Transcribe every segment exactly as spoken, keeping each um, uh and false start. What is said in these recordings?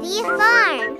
City Farm.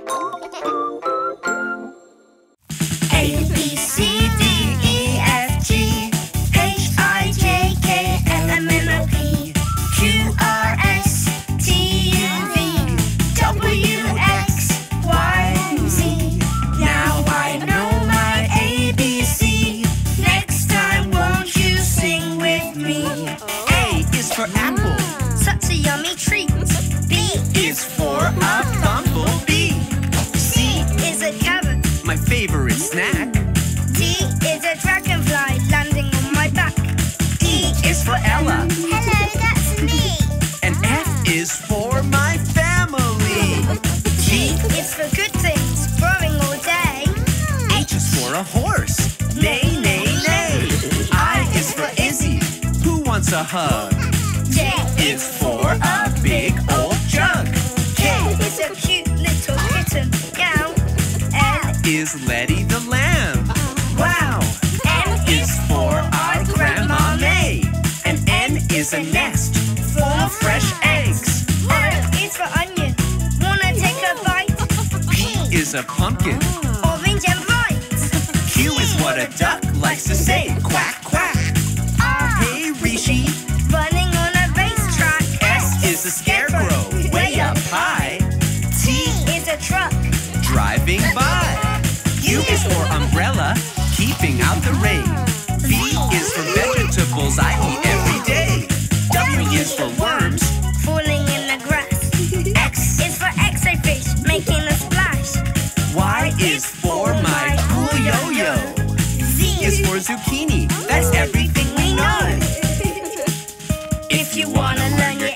A, B, C, D, E, F, G, H, I, J, K, L, M, N, O, P, Q, R, S, T, U, V, W, X, Y, Z. Now I know my A B C. Next time won't you sing with me? A is for apple, such a yummy treat. B is for a bumblebee. C is a carrot, my favorite snack. D is a dragonfly landing on my back. E is for Ella. Hello, that's me. And F is for my family. G is for good things, growing all day. H is for a horse. Neigh, neigh, neigh. I is for Izzy, who wants a hug. J is for a big old jug. K is a cute little kitten. Meow. L is Letty the lamb. Wow. M is for our Grandma May. And N is a nest full of fresh eggs. O is for onion. Wanna take a bite? P is a pumpkin, orange and bright. Q is what a duck likes to say, quack, quack. R, hey, Rishi, running on a racetrack. S is a scarecrow, way up high. T is a truck, driving by. U is for umbrella, keeping out the rain. V is for vegetables I eat every day. W is for worms, falling in the grass. X is for X-ray fish, making a splash. Y is for my cool yo-yo. Z is for zucchini, that's everything we know. If you wanna learn your